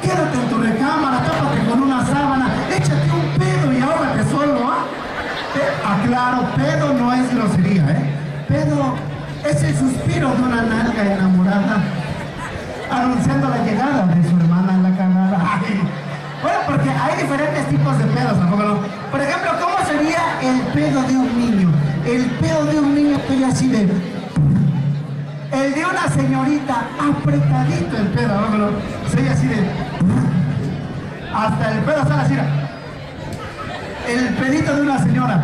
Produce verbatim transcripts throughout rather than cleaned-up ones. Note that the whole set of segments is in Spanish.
quédate en tu recámara, tápate con una sábana, échate un pedo y ahógate solo, ¿ah? Eh, aclaro, pedo no es grosería, ¿eh? Pedo es el suspiro de una nalga enamorada anunciando la llegada de su hermana en la cagada. Ay. Bueno, porque hay diferentes tipos de pedos, ¿tampoco no? Por ejemplo, ¿cómo sería el pedo de un niño? El pedo de un niño estoy así de... El de una señorita, apretadito el pedo, ¿no? Pero soy así de... Hasta el pedo sale así. El pedito de una señora.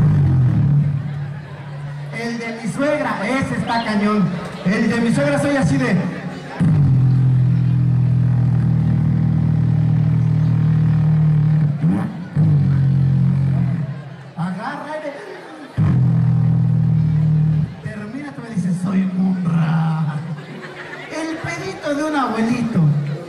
El de mi suegra, ese está cañón. El de mi suegra soy así de... Agarra y... Termina, tú me dices, soy monra. El pedito de un abuelito.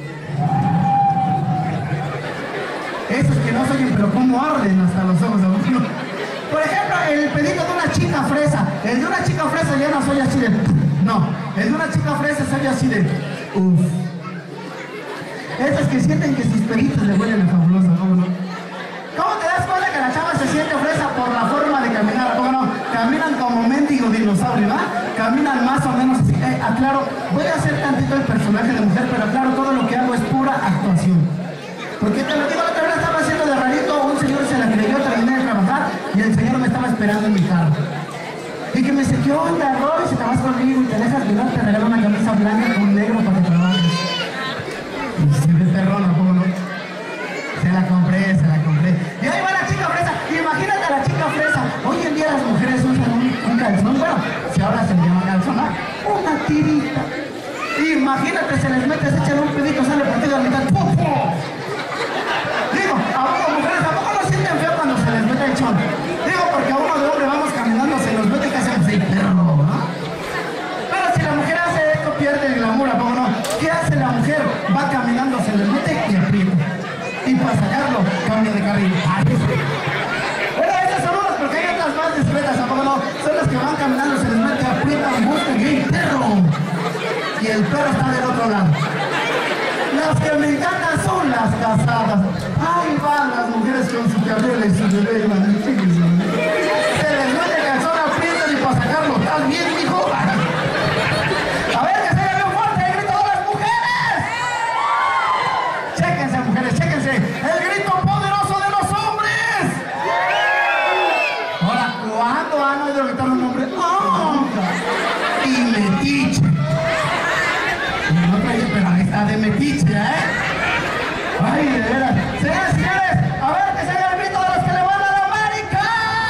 Esos que no se oyen, pero cómo arden hasta los ojos. Por ejemplo, el pedito de una chica fresa. El de una chica fresa ya no soy así de... No, el de una chica fresa soy así de... Uff. Esos que sienten que sus peditos le huelen a fabulosa, ¿cómo no? ¿Cómo te das cuenta que la chava se siente fresa? Por la forma de caminar, ¿cómo no? Caminan como mendigo dinosaurio, ¿va? Caminan más o menos así. Eh, aclaro, voy a hacer tantito el personaje de mujer, pero aclaro, todo lo que hago es pura actuación. Porque te lo digo, la otra vez estaba haciendo de rarito, un señor se la creyó, terminé de trabajar y el señor me estaba esperando en mi carro. Y que me dice, ¿qué onda, Roy? Si te vas conmigo y te dejas violar, te regalo una camisa blanca con negro para que trabajes. Y se ve perrona, ¿cómo no? Se la compré, se la compré. Y ahí va la chica fresa. Imagínate a la chica fresa. Hoy en día las mujeres usan un, un calzón. Bueno, si ahora se le llama calzón, una tirita. Imagínate, se les mete, se echan un pedito, sale partido a la mitad. ¡Pum, pum! Digo, a uno mujeres tampoco no sienten feo cuando se les mete el chón. Digo, porque a uno de hombre vamos caminando, se nos mete casi así, perro, ¿no? Pero si la mujer hace esto, pierde el glamour, ¿a poco no? ¿Qué hace la mujer? Va caminando, se les mete y aprieta. Y para sacarlo, cambia de carril. Bueno, esas son unas, porque hay otras más discretas, ¿a poco no? Son las que van caminando, se les mete, aprietan, buscan, y perro. Y el perro está del otro lado. Las que me encantan son las casadas. Ahí van las mujeres con su carrera y su bebé. Se les mete calzón, aprietan y para sacarlo. ¿Estás bien, mijo? A ver, que se haga bien fuerte el grito de las mujeres. Chéquense, mujeres, chéquense. El grito poderoso de los hombres. Ahora, ¿cuándo han oído gritar un hombre? ¡Oh! Y metiche. No trae, pero ahí está de metiche, ¿eh? Ay, de veras. Señores, señores, a ver que se haga el grito de los que le van a la América.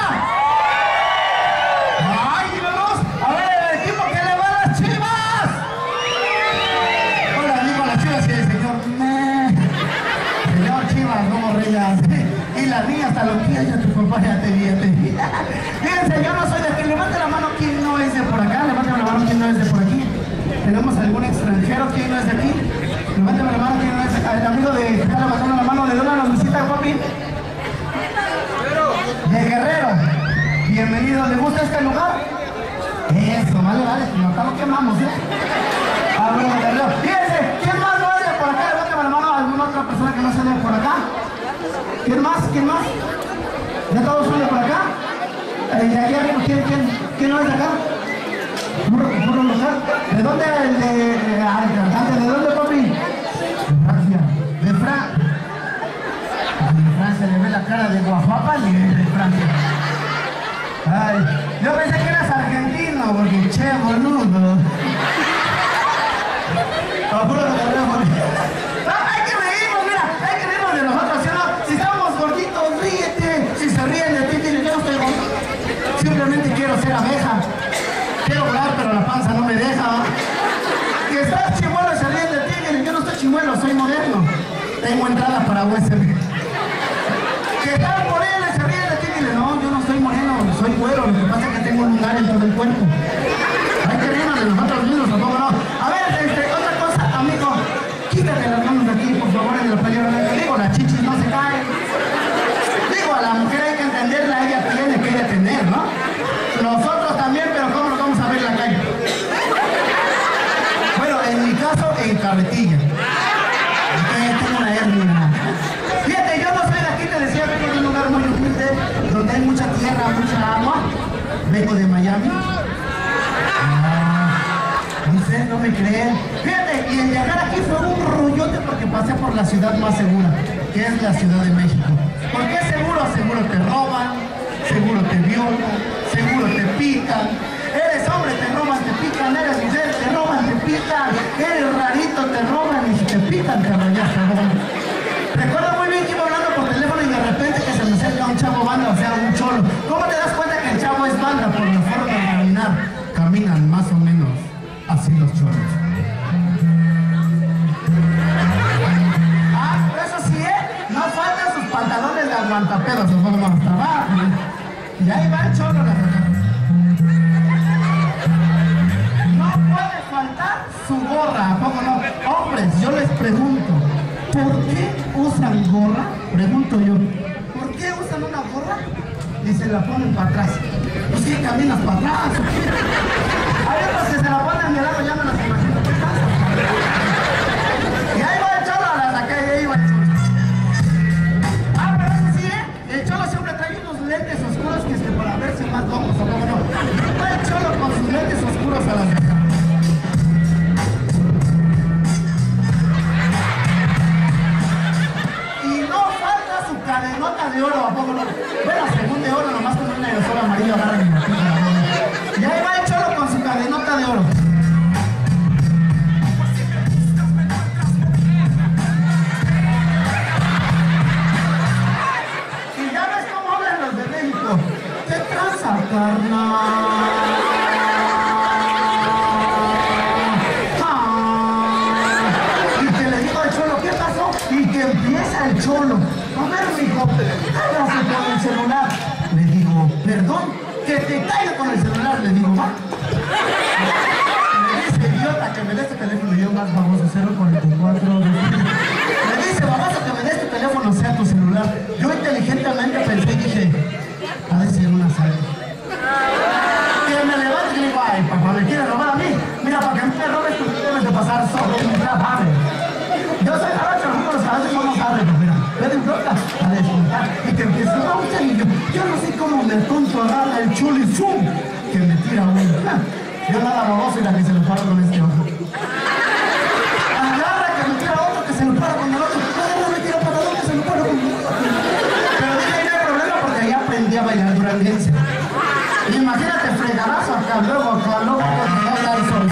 Ay, vamos, a ver el equipo que le va a las Chivas. Hola, digo a las Chivas y el señor, meh. Señor Chivas, como reyes. Y la niña hasta lo que ya tu papá ya te vi, ya te vi. Fíjense, yo no soy de aquí. Levante la mano quien no es de por acá. Levante la mano quien no es de por aquí. ¿Tenemos algún extranjero? ¿Quién no es de aquí? Levántame la mano, ¿quién no es de acá? El amigo de... Está levantando la mano. ¿De dónde nos visita, papi? De Guerrero. Bienvenido. ¿Le gusta este lugar? Eso, vale, vale. Acá lo quemamos, ¿eh? Ah, bueno, de Guerrero. Fíjense, ¿quién más no es de por acá? Levántame la mano. ¿Alguna otra persona que no sea de por acá? ¿Quién más? ¿Quién más? ¿Ya todos son de por acá? ¿De allá arriba? ¿Quién, quién, quién no es de acá? Puro, puro lugar. ¿De dónde el de... Ay, cantante, ¿de dónde, papi? De Francia. ¿De Francia? De Francia, le ve la cara de guapapa y de Francia. Ay, yo pensé que eras argentino, porque che, boludo. Puro de la hay que reírnos, mira, hay que reírnos de nosotros, ¿sí o no? Si estamos gorditos, ríete. Si se ríen de ti, dile, yo no estoy gordito. Simplemente quiero ser abeja. Quiero volar, pero la panza no me deja. Que estás chimuelo y se ríen de ti, dile, yo no estoy chimuelo, soy moderno. Tengo entrada para U S B. Que estás moreno y se ríen de ti, dile, no, yo no soy moreno, soy güero, lo que pasa es que tengo un lugar dentro del cuerpo. Hay que reírnos de nosotros mismos, tampoco no. A ver, este, otra cosa, amigo, quítate las manos de aquí, por favor, en la pelea. Digo, las chichis no se caen. Digo, a la mujer hay que entenderla, ella tiene que tener, ¿no? Nosotros también, pero ¿cómo nos vamos a ver en la calle? Bueno, en mi caso, en carretilla. Hay que tener creer. Fíjate, y el llegar aquí fue un rollote porque pasé por la ciudad más segura, que es la Ciudad de México. ¿Por qué seguro? Seguro te roban, seguro te violan, seguro te pican. Eres hombre, te roban, te pican. Eres mujer, te roban, te pican. Eres rarito, te roban y si te pican te rayaste. Recuerdo muy bien que iba hablando por teléfono y de repente que se me acerca un chavo banda, o sea, un cholo. ¿Cómo te das cuenta que el chavo es banda? Por la forma de caminar. Caminan más o menos así los cholos. Ah, pero eso sí, ¿eh? No faltan sus pantalones de aguantapedos, se fueron hasta abajo. Y ahí va el cholo, la verdad. No puede faltar su gorra, ¿a poco no? Hombres, yo les pregunto, ¿por qué usan gorra? Pregunto yo, ¿por qué usan una gorra? Y se la ponen para atrás. Pues sí, caminas para atrás. Hay otros que se la ponen de lado, ya me las imagino. Y ahí va el cholo a la calle, y ahí va el cholo. Ah, pero eso sí, ¿eh? El cholo siempre trae unos lentes oscuros que es que para verse más locos, ¿o cómo no? Va el cholo con sus lentes oscuros a las acá. Cadenota de oro, ¿a poco no? Bueno, según de oro, nomás con un aerosol amarillo agarra mi matita. Y ahí va el cholo con su cadenota de oro. Y ya ves cómo hablan los de México. ¿Qué tranza, carnal? El cholo, a ver, mijo, hágase con el celular. Le digo, perdón, que te caiga con el celular. Le digo, va. Me dice, idiota, que me dé este teléfono. Y yo, más famoso, cero cuarenta y cuatro. Me dice, baboso, que me dé este teléfono, sea tu celular. Yo inteligentemente pensé y dije, ha de ser una sal. Que me levante y le digo, ay, papá, me quiere robar a mí. Mira, para que me robes, tú debes de pasar solo un trabajo. Yo soy Aracha, nosotros a veces vamos a recoger, vete en flota, a desmontar, y que empieza a gustar, y yo, yo no sé cómo me tonto agarra el chuli zoom, que me tira uno. Yo nada baboso y la que se lo paro con este ojo. Agarra que me tira otro, que se lo paro con el otro. No, me tira para otro, que se lo paro con el otro. Pero dije, no hay problema porque ahí aprendí a bailar duranguense. Imagínate, fregadazo acá, luego acá, luego acá, el sol.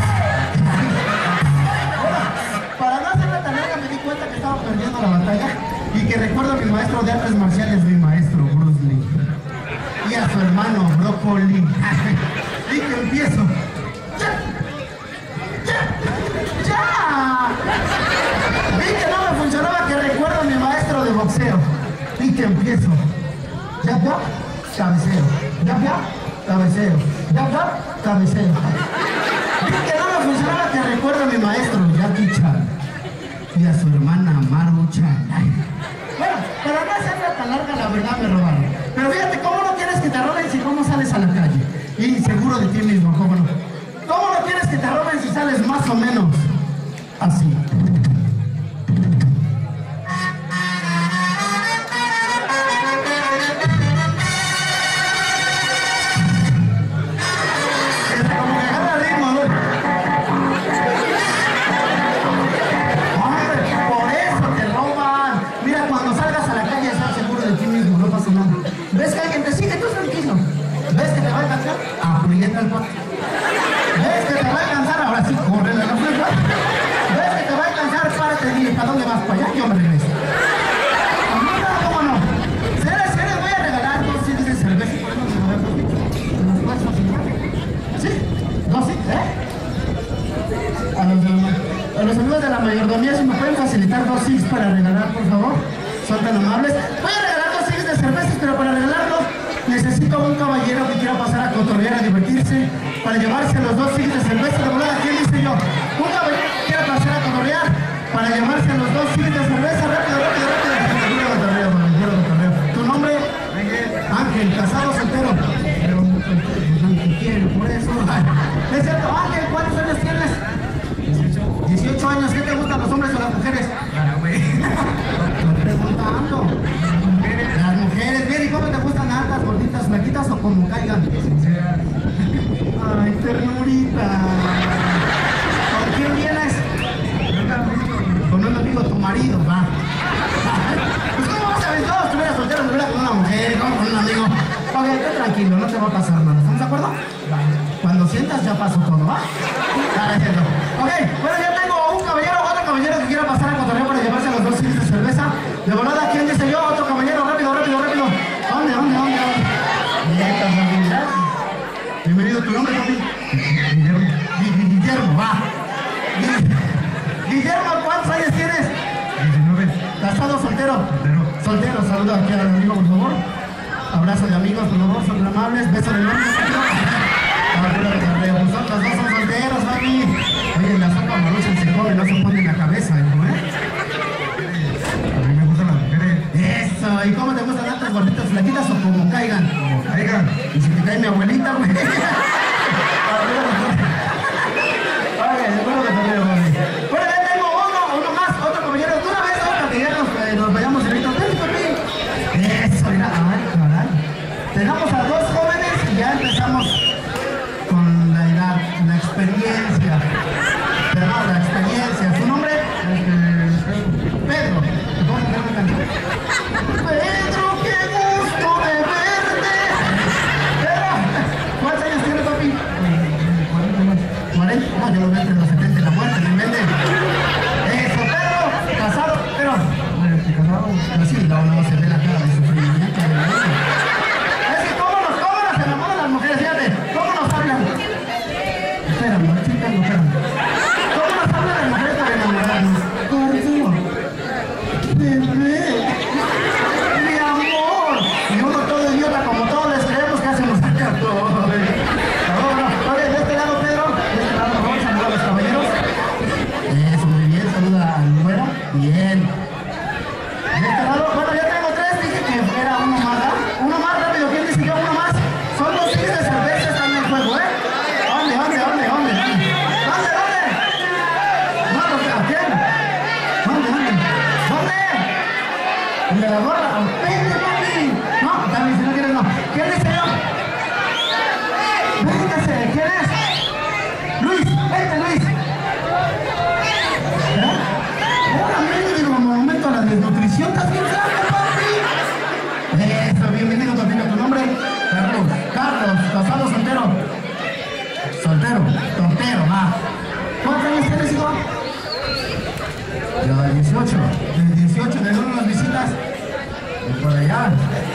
Que estaba perdiendo la batalla y que recuerdo a mi maestro de artes marciales, mi maestro Bruce Lee, y a su hermano Broccoli. Y que empiezo. ¡Ya! ¡Ya! ¡Ya! Vi que no me funcionaba, que recuerdo a mi maestro de boxeo. Y que empiezo. ¡Ya, ya! Cabeceo. ¡Ya, ya! Cabeceo. ¡Ya, ya! Cabeceo. Vi que no me funcionaba, que recuerdo a mi maestro Jackie Chan y a su hermana Maru Chan. Bueno, para no hacerla tan larga, la verdad me robaron. Pero fíjate, ¿cómo no quieres que te roben si cómo sales a la calle? Y seguro de ti mismo, ¿cómo no? ¿Cómo no quieres que te roben si sales más o menos así? ¿Ves que alguien te sigue? Tú tranquilo. ¿Ves que te va a alcanzar? Aprieta el pato. ¿Ves que te va a alcanzar? Ahora sí, corre la flecha. ¿Ves que te va a alcanzar? Párate y dile, ¿para dónde vas? Para allá, yo me regreso. No, ¿cómo no? ¿Seres, seres? Voy a regalar dos sitios de cerveza y podemos regalar dos sitios. ¿Nos puedes facilitar? ¿Sí? ¿Dos sitios? ¿Eh? A los, a los amigos de la mayordomía, si me pueden facilitar dos sitios para regalar, por favor. Son tan amables. Voy a regalar dos sitios de cervezas, pero para regalarlos necesito un caballero que quiera pasar a cotorrear, a divertirse, para llevarse los dos sitios de cerveza. De volada, ¿quién dice yo? Un caballero que quiera pasar a cotorrear, para llevarse los dos sitios de cerveza. Rápido, rápido, rápido. ¿Tu nombre? Ángel, casado, soltero. Pero Ángel quiere, por eso. Es cierto, Ángel, ¿cuántos años tienes? dieciocho años. ¿Qué te gustan, los hombres o las mujeres? Claro, güey. Estoy preguntando. Las mujeres, bien, ¿y cómo te gustan? ¿Altas, gorditas, flaquitas o como caigan? Ay, ternurita. ¿Con quién marido, va. Pues ¿cómo vas a ver? No, estuviera soltero, estuviera con una mujer, como con un amigo. Ok, tú tranquilo, no te va a pasar nada. ¿Estamos de acuerdo? Cuando sientas ya pasó todo, ¿va? Vale, cierto. Ok, bueno, ya tengo un caballero, otro caballero que quiera pasar a cotorreo para llevarse los dos sillas de cerveza. De volada, ¿quién dice yo? Otro caballero, rápido, rápido, rápido. ¿Dónde, dónde, dónde? dónde? Bienvenido, ¿tu nombre, papi? Guillermo. Guillermo, va. Guillermo, ¿cuántos años tienes? diecinueve. ¿Casado, soltero? Soltero. Soltero, saluda aquí al amigo, por favor. Abrazo de amigos, por favor, son amables. Beso de novio. Nosotros dos son solteros, mami. Oye, la sopa maruchan se come, no se pone en la cabeza, hijo, ¿eh? A mí me gustan las mujeres. Eso, ¿y cómo te gustan tantas gorditas flaquitas o como caigan? Como caigan. Y si te cae mi abuelita, güey. Oye, seguro que te veo, güey. Bueno, ya tengo uno, uno más, otro caballero. De una vez, otra que ya nos, eh, nos vayamos directo. Ven, papi. Eso, mira, ay, caray. Tenemos a dos jóvenes y ya empezamos con la edad, la experiencia. Pero no, la experiencia. ¿Su nombre? Pedro. ¿Te puedo cantar una canción? Pedro, qué gusto de verte. Pedro, ¿cuántos años tiene, papi? ¿cuarenta? No, yo lo veo entre los setenta y la muerte, ¿me entiendes? Eso, Pedro, casado, pero... ¿Casado? Pero sí, no, no, se ve la cara de sufrimiento. Es que cómo nos, cómo nos enamoran las mujeres, fíjate, cómo nos hablan. Espérame, espérame, espérame. ¿Cómo nos hablan las mujeres para enamorarnos? Gordo, bebé, mi amor. Y uno todo idiota, como todos les creemos que hacemos acá todo. Oye, de este lado, Pedro, de este lado, vamos a saludar a los caballeros. Eso, muy bien, saluda al güero. Bien. De este lado, bueno, ya tengo tres, dije que era uno más, ¿verdad? Uno más, rápido, ¿quién dice que uno más? Son dos sillas de cerveza, están en el juego, ¿eh? ¿Dónde, dónde, dónde, dónde? ¿Dónde, dónde? No, ¿a quién? ¿Dónde, dónde? ¿Dónde? ¿El de la gorra? ¡Vente, papi! No, también, si no quieres, no. ¿Quién dice yo? Véngase, ¿quién es? Luis, vente, Luis. ¿Verdad? Ahora mendigo momento a la desnutrición, ¿estás bien flaco, papi? Eso, bienvenido, papi, ¿tu nombre? Carlos. Carlos, casado, soltero. Soltero, soltero, va. ¿Cuántos años tienes, hijo? Ya, dieciocho. De dieciocho, ¿de dónde las visitas? De por allá.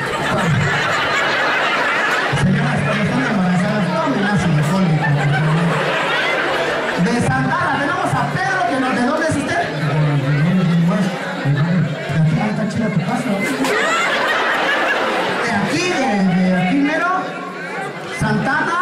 Señoras, cuando están embarazadas, tomen ácido fólico. De Santana tenemos a Pedro, que nos, ¿de dónde es usted? De aquí, ahí está chida tu casa. De aquí, de, de aquí mero, Santana,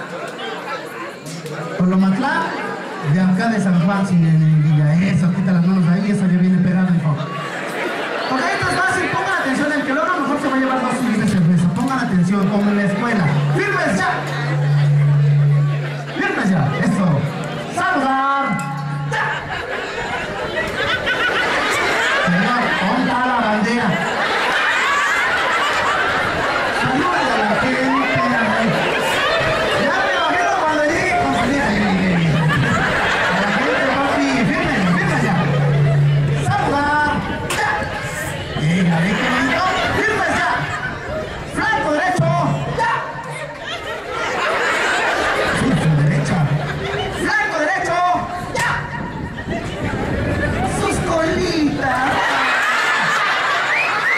Colomatlán, de acá de San Juan, sin Villa. Eso, quita las manos ahí, eso ya viene pegado, hijo. Ok, esto es fácil, pongan atención, el que lo haga mejor se va a llevar dos sillas de cerveza. Pongan atención, como en la escuela. ¡Firmes ya! ¡Firmes ya! Eso. ¡Saludar! ¡Ya! Señor, ¿dónde está la bandera? Saluda a la gente. Ya me imagino cuando llegue con salida. A la gente, papi, firmes, firmes ya. ¡Saludar! ¡Ya! Venga, ve que bonito. ¡Firmes ya! ¡Flanco derecho! ¡Ya! Sí, su derecha. ¡Flanco derecho! ¡Ya! ¡Sus colitas!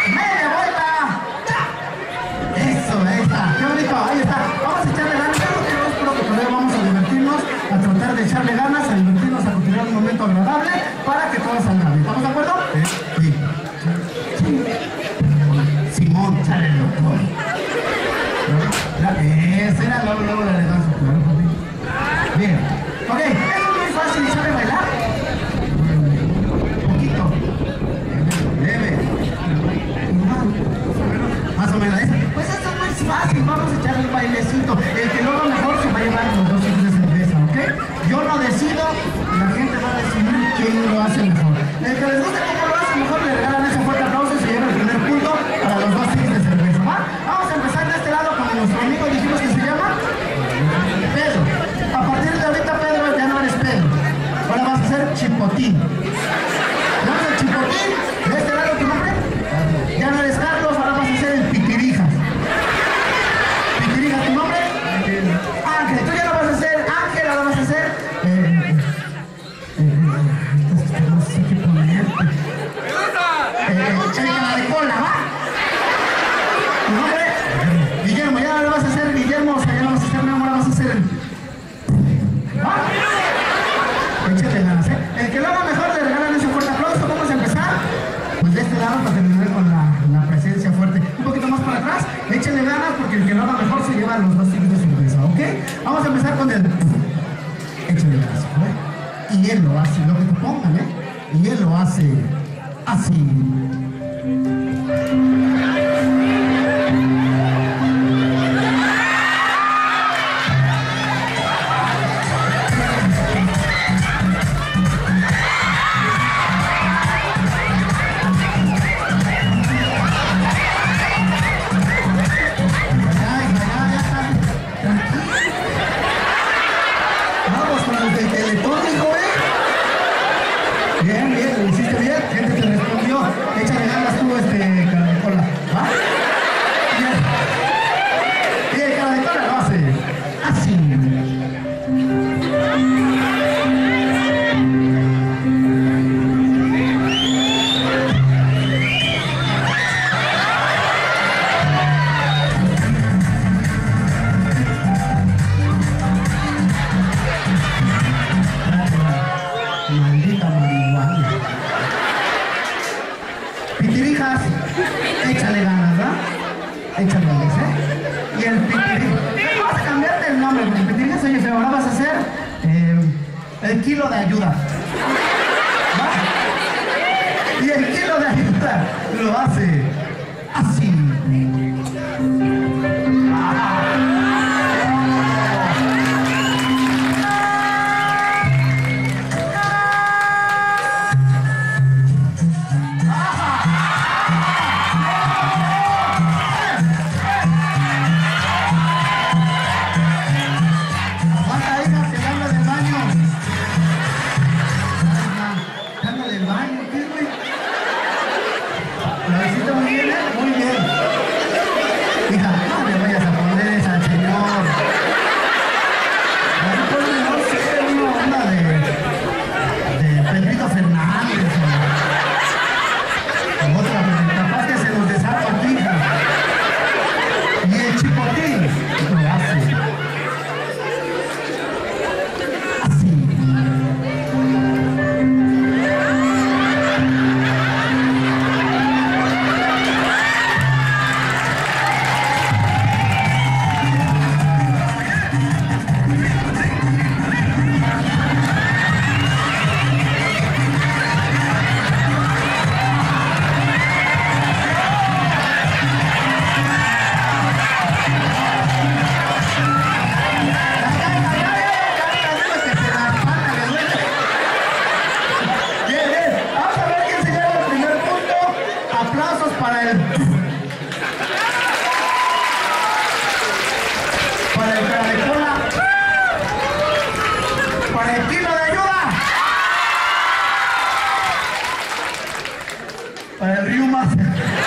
así, lo que te pongan, ¿eh? Y él lo hace así. Maldita marihuana. Pitirijas, échale ganas, ¿verdad? Échale ganas, ¿eh? Y el pitirijas. Vamos a cambiarte el nombre, porque el pitirijas, oye, pero ahora vas a hacer eh, el kilo de ayuda. ¿Va? Y el kilo de ayuda lo hace así. Para el río más.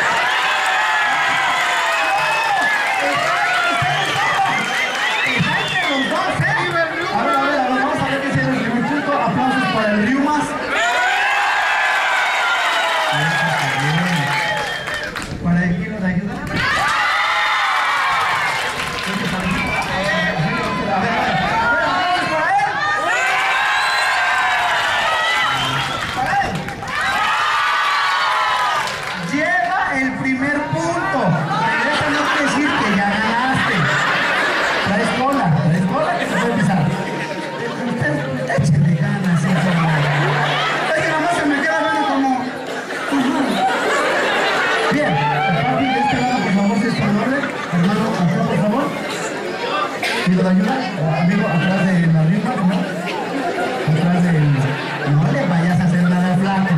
A ver, a ver, a ver, vamos a ver qué es el primer punto. Aplausos para el río más. Para el kilo de ayuda. A ver, aplausos para él. Para él. Lleva el primer punto. Pero eso no quiere decir que ya ganaste. Traes cola, traes cola que se puede pisar. Échale ganas, hijo. Es que nada más se me queda viendo como. Bien, papi, de este lado, por favor, si es por orden. Hermano, acá, por favor. Pido de ayuda. Amigo, atrás de la rifa, ¿no? Atrás del. No le vayas a hacer nada flaco.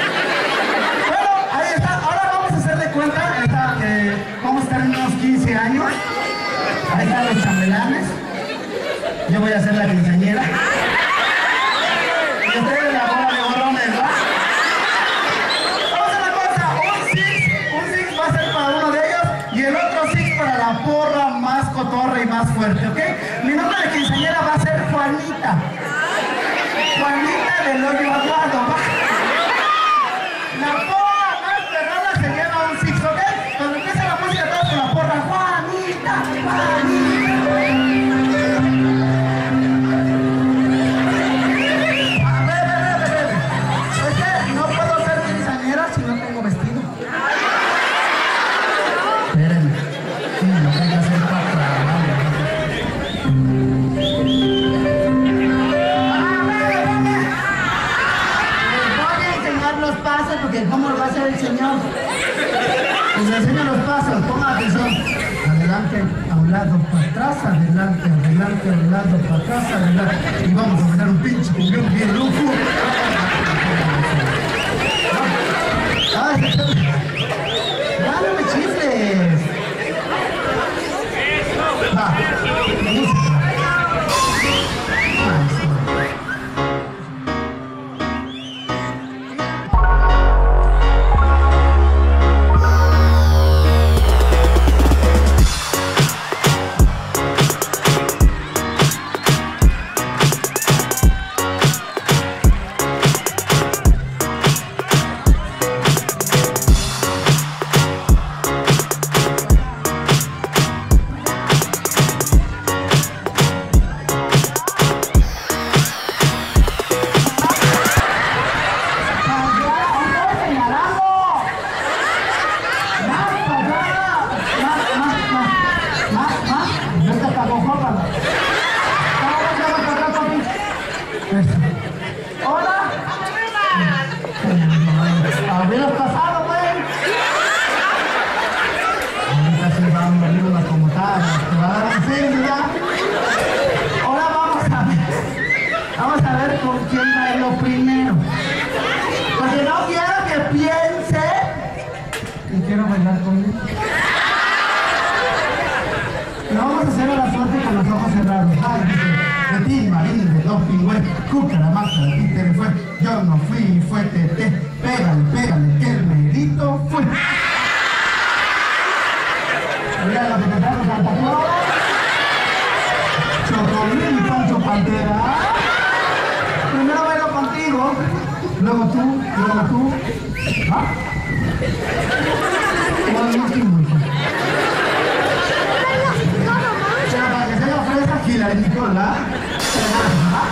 Cuenta, esta, eh, vamos a estar en unos quince años. Ahí están los chambelanes. Yo voy a ser la quinceañera. Y ustedes la bola de borrones, ¿va? Vamos a la cosa. Un six, un six va a ser para uno de ellos y el otro six para la porra más cotorra y más fuerte, ¿ok? Mi nombre de quinceañera va a ser Juanita. Juanita del Hoyo Aguado, ¿va? La porra señor. Les enseño los pasos, pongan atención. Adelante, a un lado, para atrás, adelante, adelante, a un lado, para atrás, adelante. Y vamos a bailar un pinche cumbión bien loco. Ay, dale, me chifles. Va, música. Yo no fui, fue Tete, pégale, pégale, que el merito fue. Mira lo que te trajo Santa Claus. Chocolín y Pancho Pantera. Primero bailo contigo, luego tú, luego tú. ¿Ah? ¿Cuál es el último? Pero para que se haya fresa, Gila de Nicola. ¿Ah?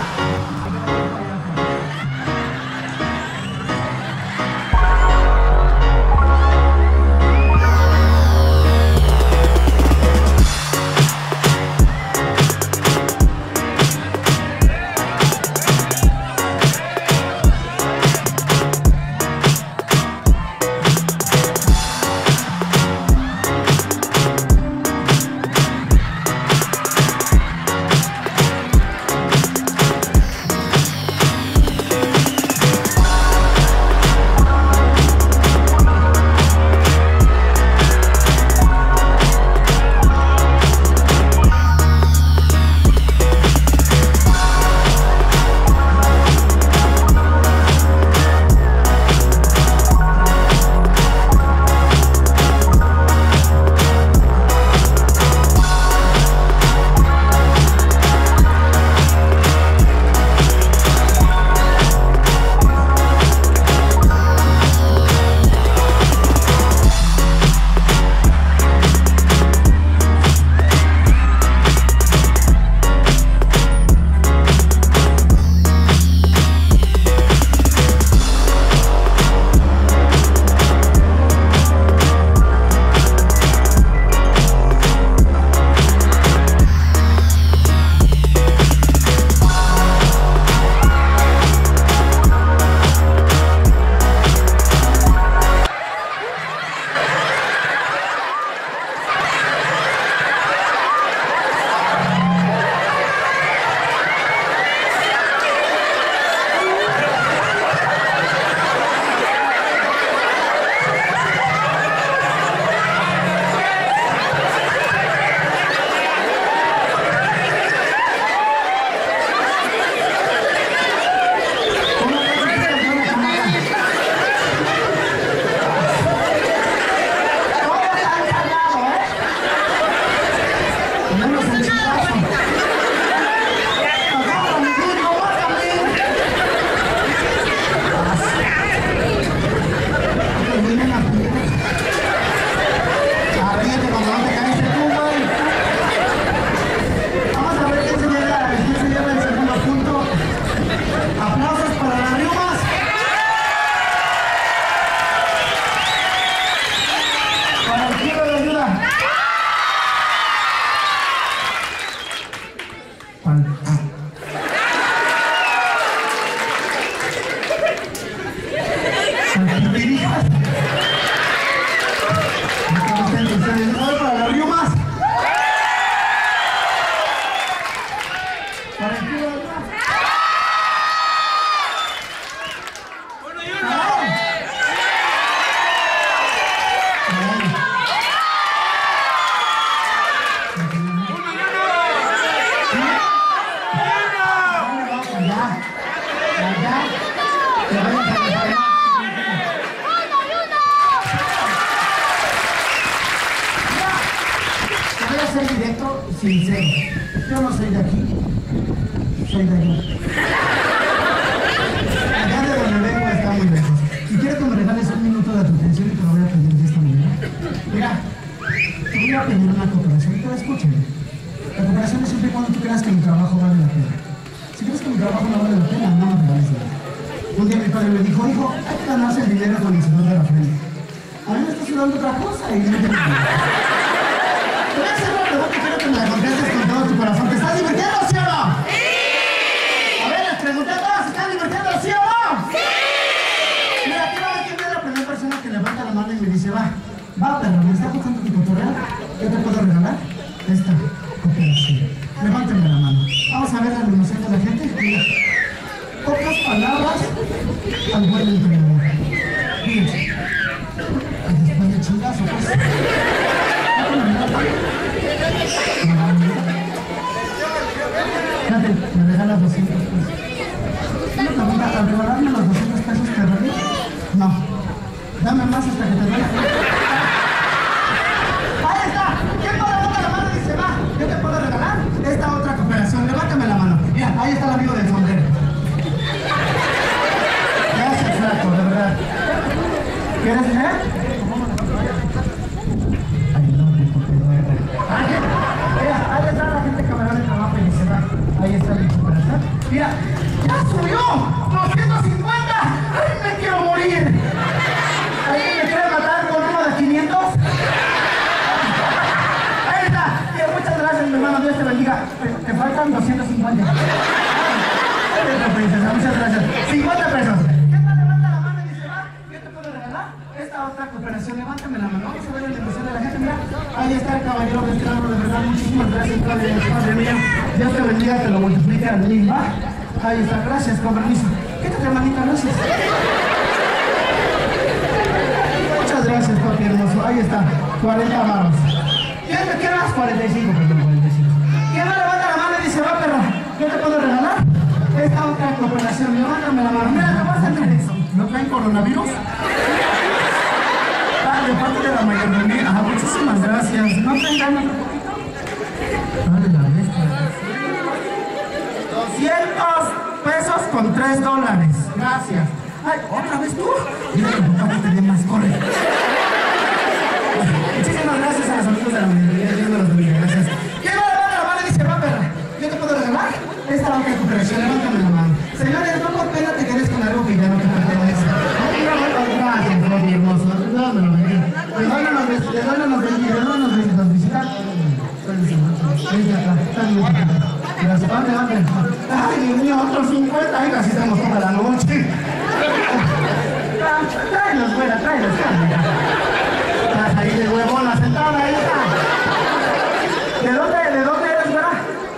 ser directo, sincero. Yo no soy de aquí, soy de allá. Allá de donde vengo está muy lejos. Y quiero que me regales un minuto de tu atención y te lo voy a pedir de esta manera. Mira, te voy a pedir una cooperación, pero escúchame. La cooperación es siempre cuando tú creas que mi trabajo vale la pena. Si crees que mi trabajo no vale la pena, no me regales nada. Un día mi padre me dijo, hijo, hay que ganarse el dinero con el sudor de la frente. A mí me está sudando otra cosa y no te lo digo. Te voy a hacer una pregunta y quiero que me la contestes con todo tu corazón. ¿Te estás divirtiendo, sí o no? ¡Sí! A ver, les pregunté a todos, ¿se están divirtiendo, sí o no? ¡Sí! Mira, quiero ver quién es la primera persona que levanta la mano y me dice, va, va, perro, ¿me está gustando tu cotorreo? ¿Qué te puedo regalar? Esta cooperación. Levántame la mano. Vamos a ver la emoción de la gente. Mira. Pocas palabras al buen entrenador. Fíjense. Y después de chingazo, pues. Fíjate, me regalas doscientos pesos. Una pregunta, al regalarme los doscientos pesos te regalé. No. Dame más hasta que te duele. Ahí está. ¿Quién puede levantar la mano y dice, va? ¿Qué te puedo regalar? Esta otra cooperación. Levántame la mano. Mira, ahí está el amigo del sombrero. Gracias, flaco, de verdad. ¿Quieres leer? Ay, no, me porque no es. Mira, ahí está la gente que me da el trabajo y dice, va. Ahí está mi cooperación. Mira, ¡ya subió! ¡doscientos cincuenta! ¡Ay, me quiero morir! ¿Alguien me quiere matar con uno de quinientos? Ahí está. Mira, muchas gracias, mi hermano. Dios te bendiga. Te faltan doscientos cincuenta. Princesa, muchas gracias. cincuenta pesos. ¿Quién me levanta la mano y dice, va? ¿Qué te puedo regalar? Esta otra cooperación. Levántame la mano. Vamos a ver la emoción de la gente. Mira, ahí está el caballero de este árbol. De verdad, muchísimas gracias, Padre, Padre mío. Dios te bendiga, te lo multiplique al mil, ¿va? Ahí está, gracias, con permiso. Quítate, hermanita, gracias. Muchas gracias, papi hermoso. Ahí está, cuarenta varos. ¿Quién me queda las cuarenta y cinco? Perdón, cuarenta y cinco. ¿Quién me levanta la mano y dice, va, perro? ¿Qué te puedo regalar? Esta otra cooperación, levántame la mano. Mira, ¿qué vas a hacer eso? ¿No traen coronavirus? Ah, de parte de la mayoría. Ah, muchísimas gracias. ¿No traen ganas un poquito? Dale la vez. doscientos pesos con tres dólares. Gracias. Ay, ¿otra vez tú? Mira que papá que te dé más, corre. Muchísimas gracias a los amigos de la mayoría. Dios me los bendiga. Gracias. ¿Quién me levanta la mano y dice, va, perra? ¿Yo te puedo regalar? Esta otra cooperación, levántame la mano. Señores, no por pena te quedes con algo que ya no te pertenece. Gracias, mi hermoso. Dios me lo bendiga. ¿De dónde nos ves? ¿De dónde nos ves? ¿De dónde nos ves? ¿Nos visitan? Desde acá. Gracias, ¿dónde, dónde? Ay, Dios mío, otros cincuenta. Ay, casi estamos toda la noche. Tráelos, güera, tráelos. Estás ahí de huevona sentada, ahí está. ¿De dónde, de dónde eres, güera?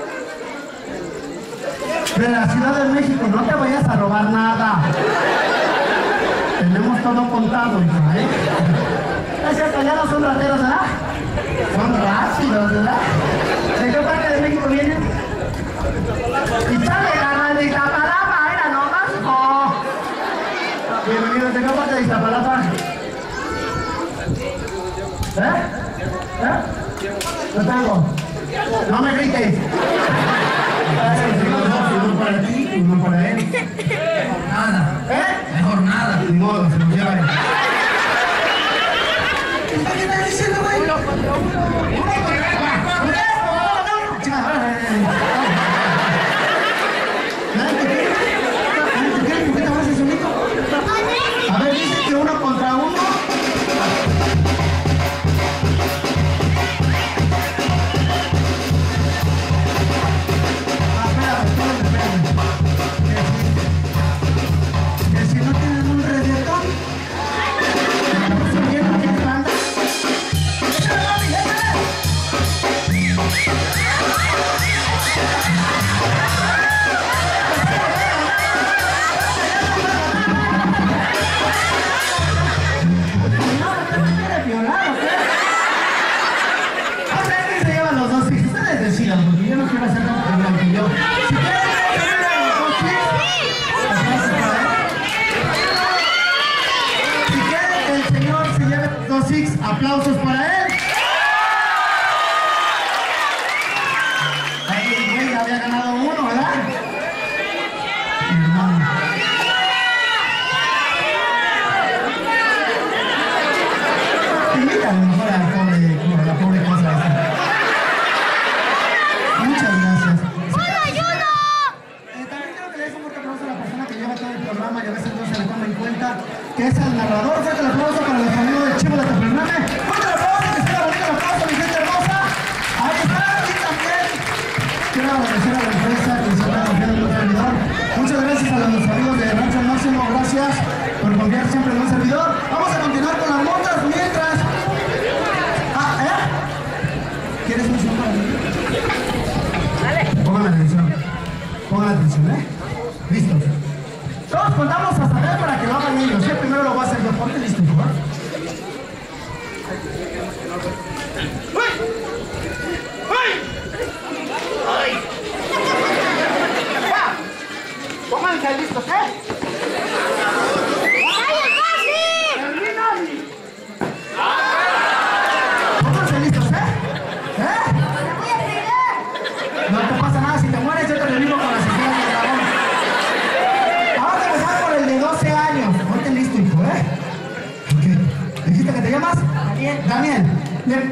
De la Ciudad de México, no te vayas a robar nada. Tenemos todo contado, hija, ¿eh? Gracias, allá no son rateros, ¿verdad? Son rápidos, ¿verdad? ¿De qué parte de México vienen? Y sale la de Iztapalapa, era nomás, oh. Bienvenidos, ¿de qué parte de Iztapalapa? ¿Eh? ¿Eh? Lo tengo. No me grites. Uno para ti y uno para él. Mejor nada. ¿Eh? Mejor nada. Ni modo, se lo lleva él. ¿Qué estás diciendo, güey? Uno contra uno. Uno contra uno. ¿Por qué te vas a solito? A ver, dice que uno contra uno. Aplausos para él. invítale mejor a la pobre, a la pobre cosa esa. Muchas gracias. ¡Hola, ayuda! Eh, también quiero que le des un fuerte aplauso a la persona que lleva todo el programa y a veces no se le toma en cuenta, que es el narrador. Fuerte el aplauso para los amigos del Chivo de Tepername. Fuerte el aplauso, que sea bonito el aplauso, mi gente hermosa. Ahí está, y también quiero agradecer a la empresa que se ha confiado en un servidor. Muchas gracias a los amigos de Rancho Máximo, gracias por confiar siempre en un servidor. Vamos a continuar con las motas mientras... Ah, ¿eh? ¿Quieres un zoom para mí? Pongan la atención, pongan la atención, ¿eh? Listo. Todos contamos hasta tres para que lo hagan ellos, ¿eh? Primero lo va a hacer yo, ponte listo, ¿eh? Pónganse listos, ¿eh? Pónganse listos, ¿eh? ¿Eh? No te pasa nada, si te mueres yo te revivo con las esferas del dragón. Vamos a empezar por el de doce años. Ponte listo, hijo, ¿eh? Ok. ¿Dijiste que te llamas? Daniel. Daniel. Bien.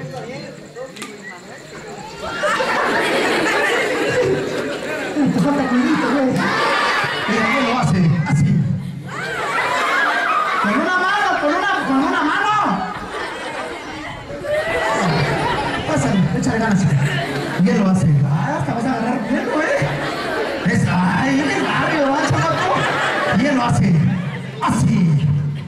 Te falta culito, güey. Mira, ¿qué lo hace? Así. Con una mano, con una, con una mano. Pásale, échale ganas. Bien lo hace. Ah, hasta vas a agarrar bien, güey. Es, ay, en el barrio, ¿va, chamaco? Bien lo hace. Así.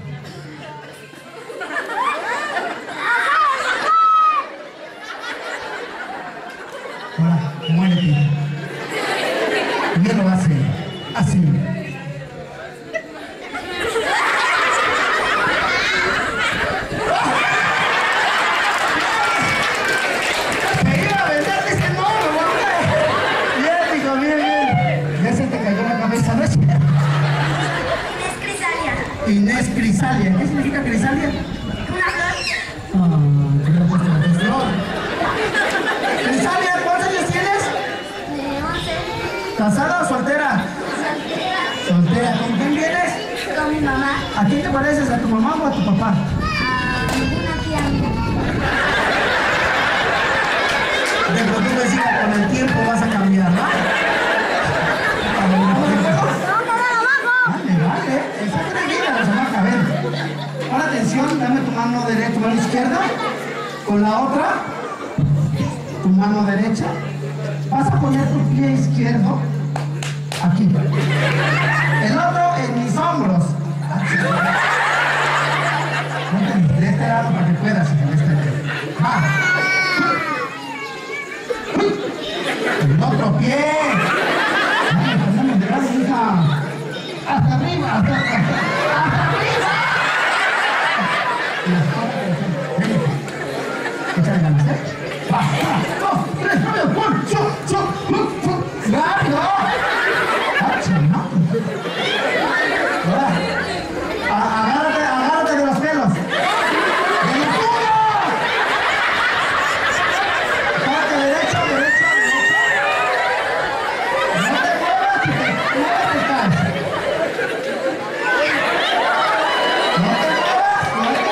Ahora, muérete. Bien lo hace. Así. Se iba a vender, dice no, no, bien, hijo, bien, bien. Ya se te cayó la cabeza, ¿no es cierto? Inés Crisalia. Inés Crisalia. ¿Qué significa Crisalia? Una flor. Ah, ¿qué le ha puesto la flor? Crisalia, ¿cuántos años tienes? De once. ¿Casada o soltera? Soltera. Soltera. ¿Con quién vienes? Con mi mamá. ¿A quién te pareces? ¿A tu mamá o a tu papá? A una tía mía. De lo que tú decías, con el tiempo vas a cambiar, ¿no? ¡No, quedar abajo! Vale, vale. Eso es una vida, los amaca. A ver. Ahora atención, dame tu mano derecha, tu mano izquierda. Con la otra, tu mano derecha. Vas a poner tu pie izquierdo aquí. El otro en mis hombros. Ponte de este lado para que puedas, hija, de este lado. Va. El otro pie. Vamos, andamos de lado, hija. Hasta arriba, hasta, hasta, hasta arriba. Échale ganas, ¿eh? Va, va, dos, tres, rápido, pon, chu, chu, chu, chu. ¡Rápido! ¡Ah, chingado! Ahora, a- agárrate, agárrate de los pelos. ¡De los pelos! Párate derecho, derecho, derecho. No te muevas, que te muevas, te caes. No te muevas, no te muevas. No te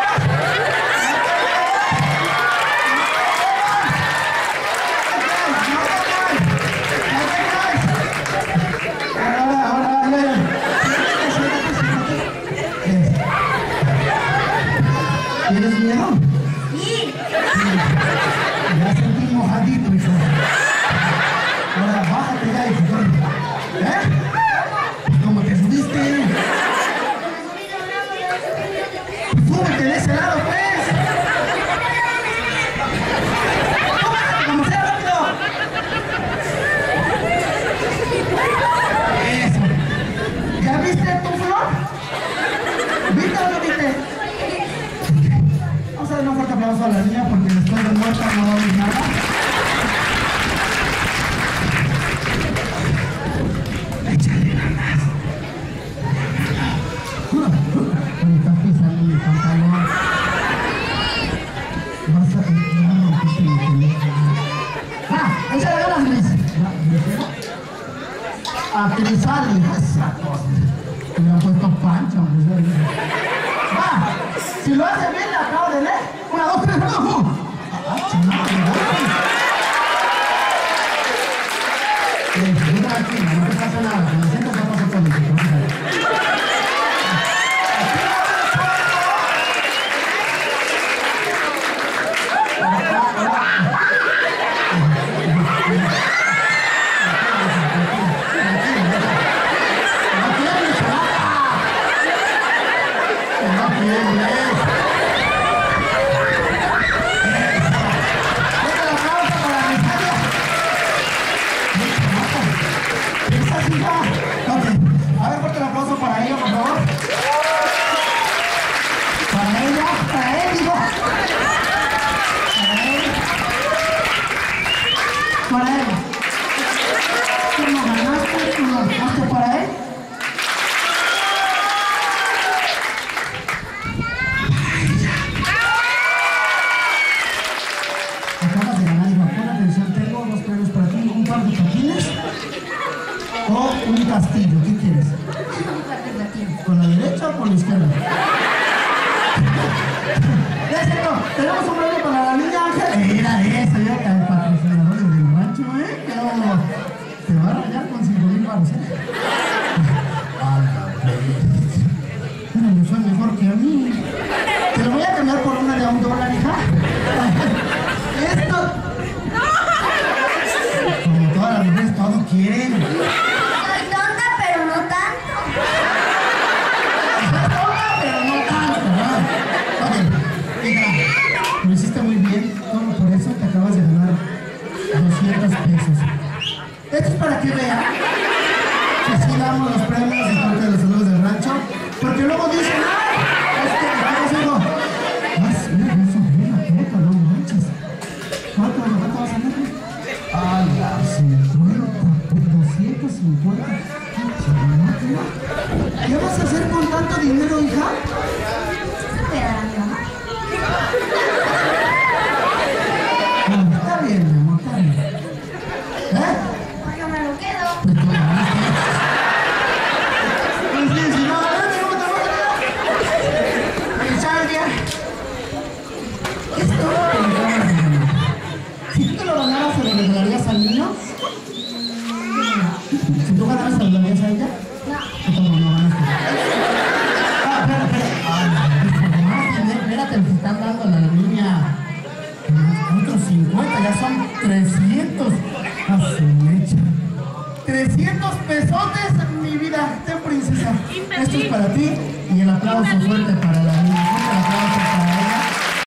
Ahora, ahora, ahora. ¿Tienes miedo? Sí. Ya sentí mojadito, hijo. Ahora, bájate ya, hijo. ¿Eh? ¿Cómo te subiste? Súbete de ese lado, pues. ¡Súbete, como sea, rápido! Eso. ¿Ya viste tu flor? ¿Viste o no viste? Vamos a darle un fuerte aplauso a la niña porque después de muerta no va a oír nada. Échale ganas. Me estás pisando mi pantalón. Vas a... Ya rompiste mi teléfono. ¡Ah! ¡Échale ganas, Luis! A Crisali, esa cosa. Me han puesto pancho, hombre. Va, si lo hace bien, le acabo de contigo. Para él. Tú no ganaste, tú no ganaste para él. Acabas de ganar, hijo. Pon atención, tengo dos premios para ti. Un par de patines o un castillo. ¿Qué quieres? ¿Con la derecha o con la izquierda? Ya sé, no. Tenemos un premio para la niña Ángel. Era eso, ya que el patrocinador del rancho, ¿eh? Pero te va a rayar con cinco mil baros, ¿eh? Pero le fue mejor que a mí. Te lo voy a cambiar por una de a un dólar, hija. Esto. Como todas las mujeres, todo quieren. Soy tonta, pero no tanto. Pero no tanto, ¿no? Ok, hija, lo hiciste muy bien. Solo por eso te acabas de ganar doscientos pesos. Esto es para que vean que sí damos los premios de parte de los amigos del rancho. Porque luego dicen, ¡ay! Este, vamos, hijo. Vas, mira, eso, mira, puta, no manches. ¿Cuánto, cuánto vas a ganar? Ay, la cincuenta, doscientos cincuenta. ¿Qué vas a hacer con tanto dinero, hija? Pero a mi mamá. No, está bien, mi amor, está bien. ¿Eh? Yo me lo quedo. Pues tú ganaste. Pues sí, si no, adelante, ¿cómo te vas a quedar? El Charlia. ¿Qué es todo lo que le acabas de ganar? Si tú te lo ganaras, ¿se lo regalarías al niño? Si tú ganaras, ¿se lo darías a ella? No. ¿O cómo no ganaste? Ah, espera, espera. Ay, espérate, espérate, le están dando a la niña. Otros cincuenta, ya son trescientos. A su mecha. trescientos pesotes, mi vida. Ten, princesa. Esto es para ti y el aplauso fuerte para la niña. Un aplauso.